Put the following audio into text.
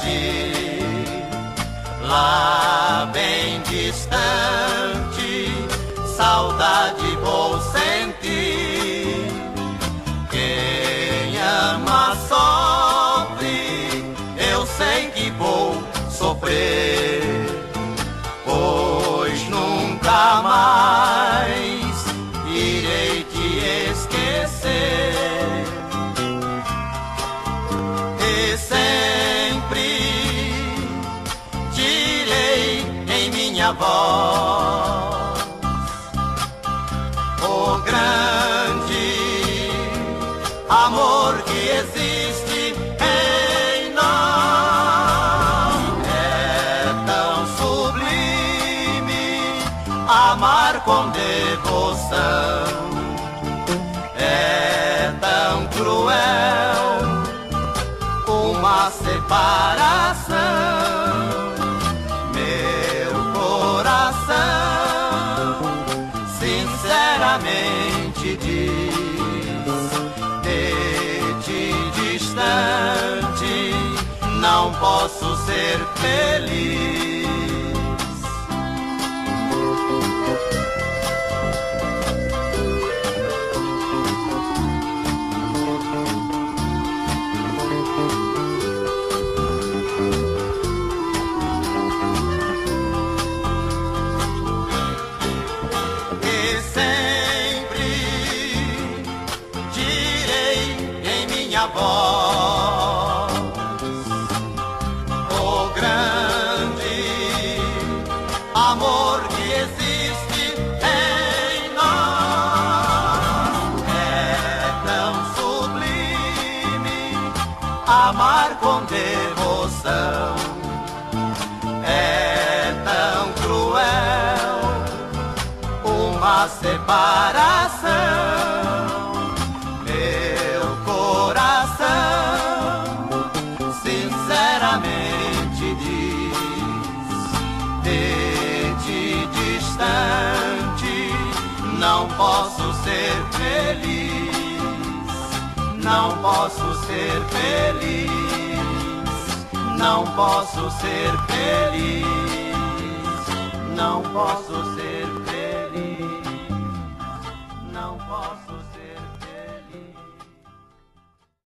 lá bem distante, saudade vou sentir. Quem ama sofre, eu sei que vou sofrer, pois nunca mais irei te esquecer. E sempre direi em minha voz o grande amor que existe em nós. É tão sublime amar com devoção, é tão cruel uma separação. Meu coração sinceramente diz: de ti distante não posso ser feliz. Voz, o grande amor que existe em nós. É tão sublime amar com devoção, é tão cruel uma separação. Sinceramente diz: de ti distante não posso ser feliz, não posso ser feliz, não posso ser feliz, não posso ser